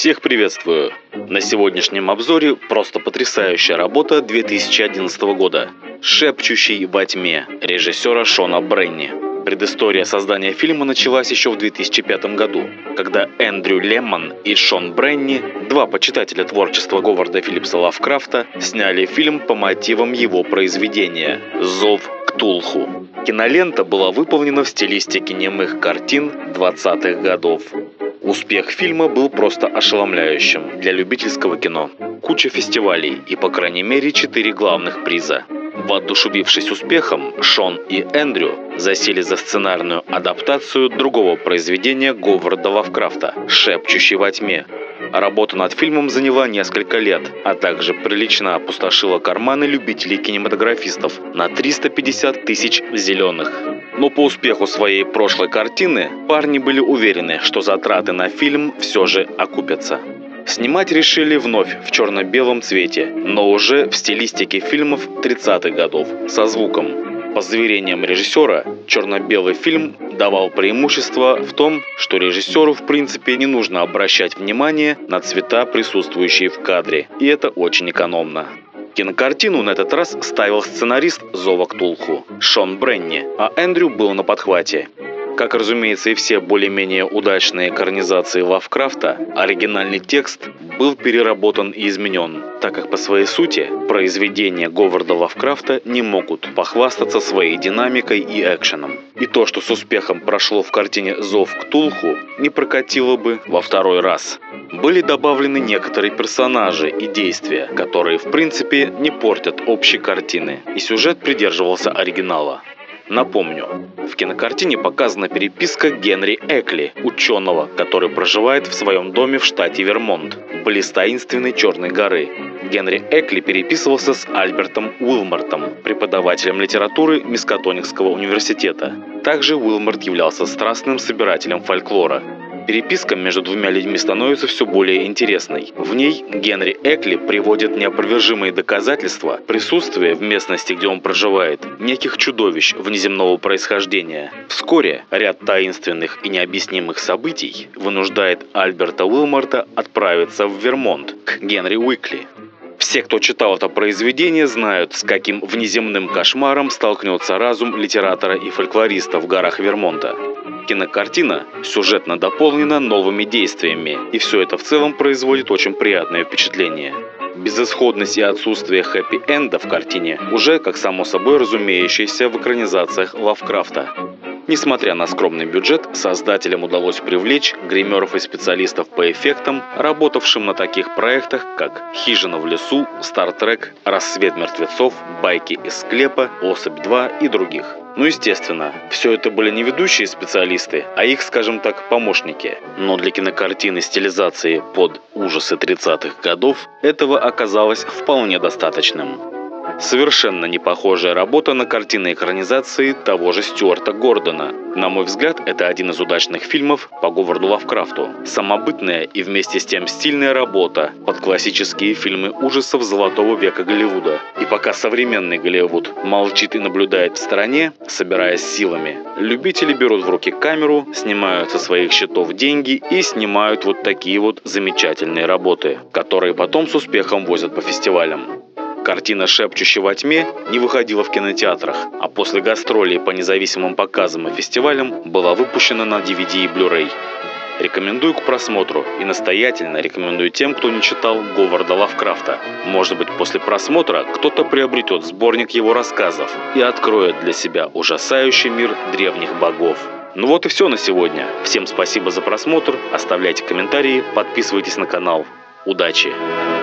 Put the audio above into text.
Всех приветствую! На сегодняшнем обзоре просто потрясающая работа 2011 года «Шепчущий во тьме» режиссера Шона Бренни. Предыстория создания фильма началась еще в 2005 году, когда Эндрю Лемман и Шон Бренни, два почитателя творчества Говарда Филлипса Лавкрафта, сняли фильм по мотивам его произведения «Зов Ктулху». Кинолента была выполнена в стилистике немых картин 20-х годов. Успех фильма был просто ошеломляющим для любительского кино. Куча фестивалей и, по крайней мере, 4 главных приза. Воодушевившись успехом, Шон и Эндрю засели за сценарную адаптацию другого произведения Говарда Лавкрафта «Шепчущий во тьме». Работа над фильмом заняла несколько лет, а также прилично опустошила карманы любителей-кинематографистов на 350 тысяч зеленых. Но по успеху своей прошлой картины парни были уверены, что затраты на фильм все же окупятся. Снимать решили вновь в черно-белом цвете, но уже в стилистике фильмов 30-х годов, со звуком. По заверениям режиссера, черно-белый фильм давал преимущество в том, что режиссеру в принципе не нужно обращать внимание на цвета, присутствующие в кадре, и это очень экономно. Кинокартину на этот раз ставил сценарист «Зова Ктулху» Шон Бренни, а Эндрю был на подхвате. Как, разумеется, и все более-менее удачные экранизации Лавкрафта, оригинальный текст был переработан и изменен, так как по своей сути произведения Говарда Лавкрафта не могут похвастаться своей динамикой и экшеном. И то, что с успехом прошло в картине «Зов Ктулху», не прокатило бы во второй раз. Были добавлены некоторые персонажи и действия, которые в принципе не портят общей картины, и сюжет придерживался оригинала. Напомню, в кинокартине показана переписка Генри Экли, ученого, который проживает в своем доме в штате Вермонт, близ таинственной Черной горы. Генри Экли переписывался с Альбертом Уилмортом, преподавателем литературы Мискатоникского университета. Также Уилморт являлся страстным собирателем фольклора. Переписка между двумя людьми становится все более интересной. В ней Генри Экли приводит неопровержимые доказательства присутствия в местности, где он проживает, неких чудовищ внеземного происхождения. Вскоре ряд таинственных и необъяснимых событий вынуждает Альберта Уилморта отправиться в Вермонт к Генри Уикли. Все, кто читал это произведение, знают, с каким внеземным кошмаром столкнется разум литератора и фольклориста в горах Вермонта. Кинокартина сюжетно дополнена новыми действиями, и все это в целом производит очень приятное впечатление. Безысходность и отсутствие хэппи-энда в картине уже, как само собой разумеющееся, в экранизациях Лавкрафта. Несмотря на скромный бюджет, создателям удалось привлечь гримеров и специалистов по эффектам, работавшим на таких проектах, как «Хижина в лесу», «Стартрек», «Рассвет мертвецов», «Байки из склепа», «Особь 2» и других. Ну, естественно, все это были не ведущие специалисты, а их, скажем так, помощники. Но для кинокартины стилизации под ужасы 30-х годов этого оказалось вполне достаточным. Совершенно не похожая работа на картины экранизации того же Стюарта Гордона. На мой взгляд, это один из удачных фильмов по Говарду Лавкрафту. Самобытная и вместе с тем стильная работа под классические фильмы ужасов золотого века Голливуда. И пока современный Голливуд молчит и наблюдает в стороне, собираясь силами, любители берут в руки камеру, снимают со своих счетов деньги и снимают вот такие вот замечательные работы, которые потом с успехом возят по фестивалям. Картина «Шепчущий во тьме» не выходила в кинотеатрах, а после гастролей по независимым показам и фестивалям была выпущена на DVD и Blu-ray. Рекомендую к просмотру и настоятельно рекомендую тем, кто не читал Говарда Лавкрафта. Может быть, после просмотра кто-то приобретет сборник его рассказов и откроет для себя ужасающий мир древних богов. Ну вот и все на сегодня. Всем спасибо за просмотр, оставляйте комментарии, подписывайтесь на канал. Удачи!